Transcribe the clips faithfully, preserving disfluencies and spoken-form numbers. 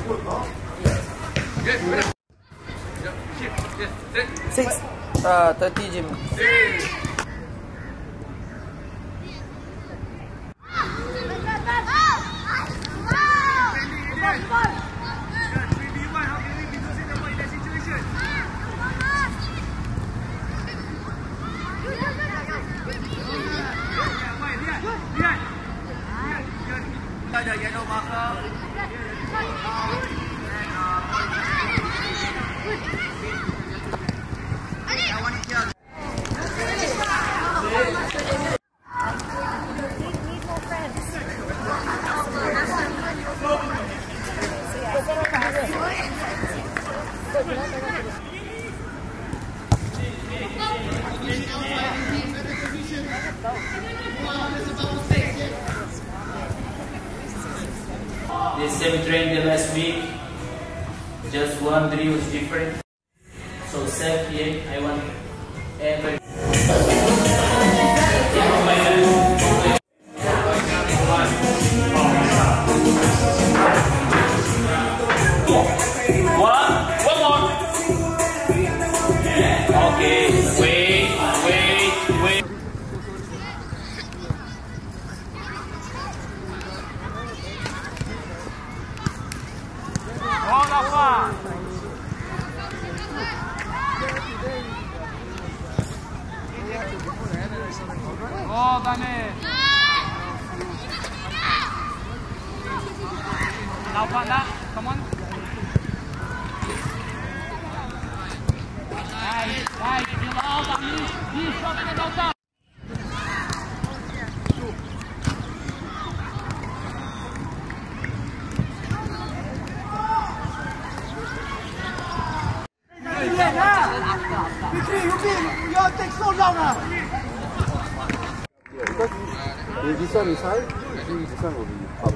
Six, uh, thirty Jim. The same train the last week, just one drill is different. So seven P M I want every. One, one more. Okay, wait, wait, wait. Oh, Dani. Now, Panda, come on. Nice, nice. You love Dani. He's shooting it out. If this one is high, this one will be up.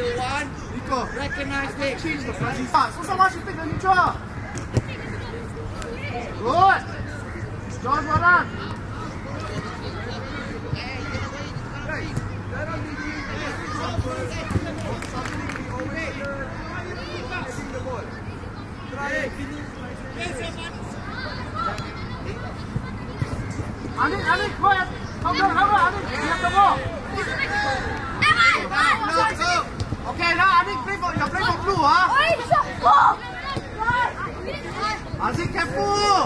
one. Nico, Recognize me. change the position. So someone should take the neutral. Good. Josh, well done. Anik, Anik, go ahead. Cover, cover, Anik. You have the ball. Okay, now Anik play for, you play for blue, huh? Anik, careful.